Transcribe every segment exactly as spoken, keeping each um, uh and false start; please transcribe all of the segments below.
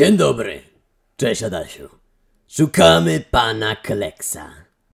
Dzień dobry. Cześć, Adasiu. Szukamy pana Kleksa.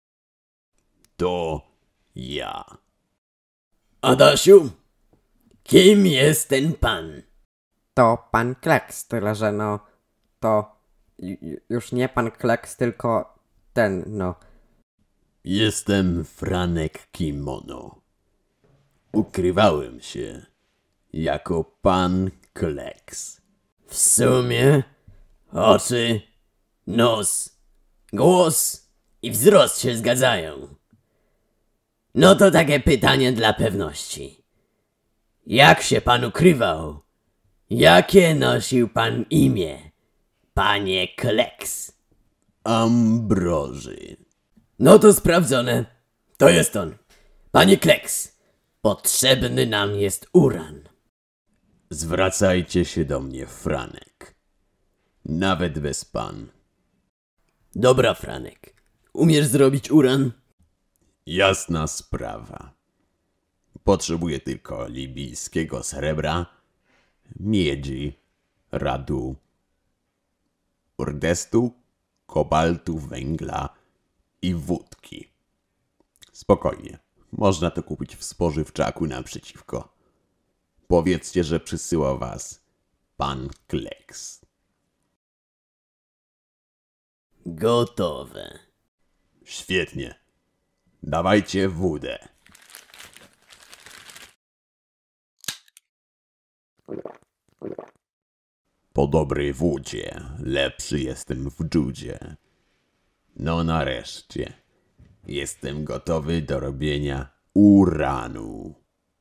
To ja. Adasiu, kim jest ten pan? To pan Kleks, tyle że no... To... Już nie pan Kleks, tylko ten, no... Jestem Franek Kimono. Ukrywałem się jako pan Kleks. W sumie oczy, nos, głos i wzrost się zgadzają. No to takie pytanie dla pewności. Jak się pan ukrywał? Jakie nosił pan imię, panie Kleks? Ambroży. No to sprawdzone. To jest on. Panie Kleks, potrzebny nam jest uran. Zwracajcie się do mnie, Franek. Nawet bez pan. Dobra, Franek. Umiesz zrobić uran? Jasna sprawa. Potrzebuję tylko libijskiego srebra, miedzi, radu, urdestu, kobaltu, węgla i wódki. Spokojnie, można to kupić w spożywczaku naprzeciwko. Powiedzcie, że przysyła was pan Kleks. Gotowe. Świetnie. Dawajcie wódę. Po dobrej wódzie lepszy jestem w dżudzie. No nareszcie. Jestem gotowy do robienia uranu.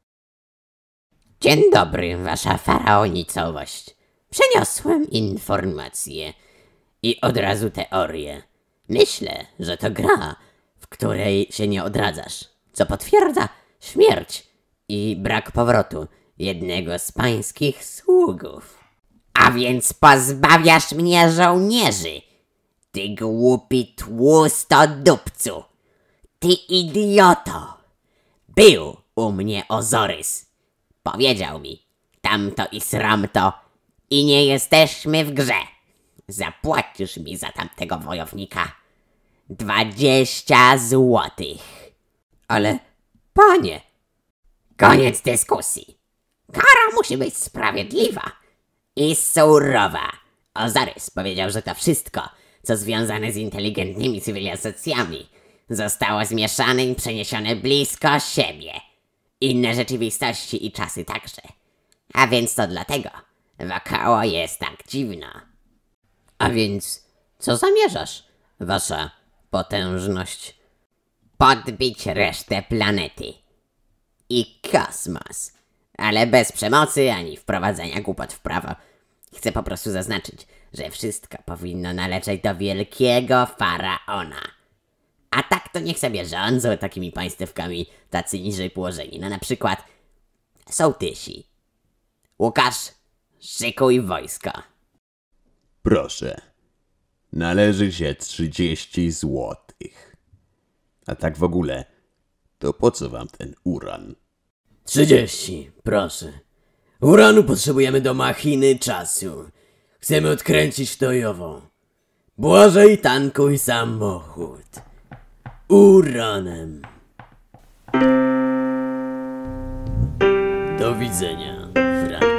Dzień dobry, wasza faraonicowość. Przeniosłem informacje i od razu teorię. Myślę, że to gra, w której się nie odradzasz, co potwierdza śmierć i brak powrotu jednego z pańskich sługów. A więc pozbawiasz mnie żołnierzy, ty głupi tłustodupcu, ty idioto. Był u mnie Ozorys. Powiedział mi tamto i sramto i nie jesteśmy w grze. Zapłacisz mi za tamtego wojownika dwadzieścia złotych. Ale... Panie! Koniec dyskusji. Kara musi być sprawiedliwa i surowa. Ozorys powiedział, że to wszystko, co związane z inteligentnymi cywilizacjami, zostało zmieszane i przeniesione blisko siebie. Inne rzeczywistości i czasy także. A więc to dlatego wokoło jest tak dziwno. A więc co zamierzasz, wasza potężność? Podbić resztę planety i kosmos, ale bez przemocy ani wprowadzania głupot w prawo. Chcę po prostu zaznaczyć, że wszystko powinno należeć do wielkiego faraona. A tak to niech sobie rządzą takimi państewkami tacy niżej położeni. No na przykład sołtysi. Łukasz, szykuj wojsko. Proszę. Należy się trzydzieści złotych. A tak w ogóle, to po co wam ten uran? Trzydzieści, proszę. Uranu potrzebujemy do machiny czasu. Chcemy odkręcić tojową. Błażej tankuj samochód. Uranem. Do widzenia, Franek.